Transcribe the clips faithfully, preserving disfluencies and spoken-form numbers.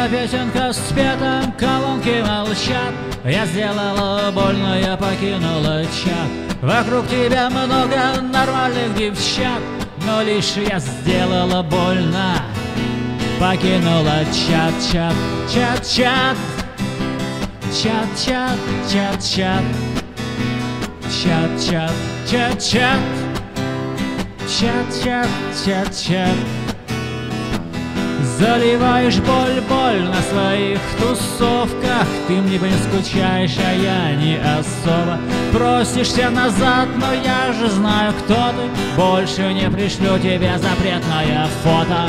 песенка спета, колонки молчат. Я сделала больно, я покинула чат. Вокруг тебя много нормальных девчат, но лишь я сделала больно, покинула чат, чат, чат, чат, чат, чат, чат, чат, чат, чат, чат, чат, чат, чат, чат, чат. Заливаешь боль, боль на своих тусовках. Ты мне не скучаешь, а я не особо. Просишься назад, но я же знаю, кто ты. Больше не пришлю тебе запретное фото.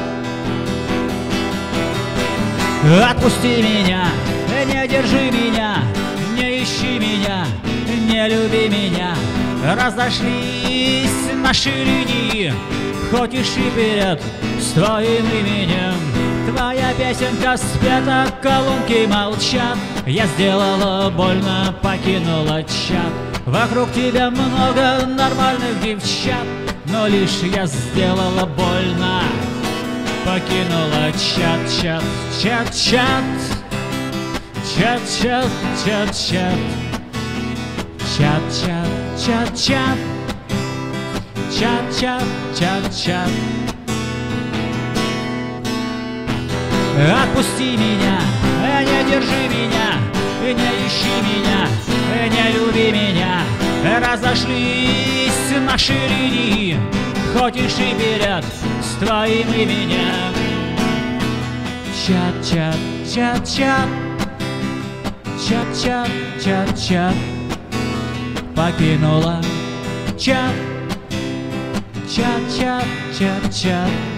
Отпусти меня, не держи меня, не ищи меня, не люби меня. Разошлись наши линии, ходишь и вперед с твоим именем. Твоя песенка спета, колонки молчат. Я сделала больно, покинула чат. Вокруг тебя много нормальных девчат, но лишь я сделала больно, покинула чат, чат, чат, чат, чат, чат, чат, чат, чат, чат, чат, чат, чат, чат, чат, чат. Отпусти меня, не держи меня, не ищи меня, не люби меня. Разошлись наши линии, ходишь и вперед с твоим именем. Чат, чат, чат, чат, чат, чат, чат, чат. Покинула чат, чат, чат, чат, чат.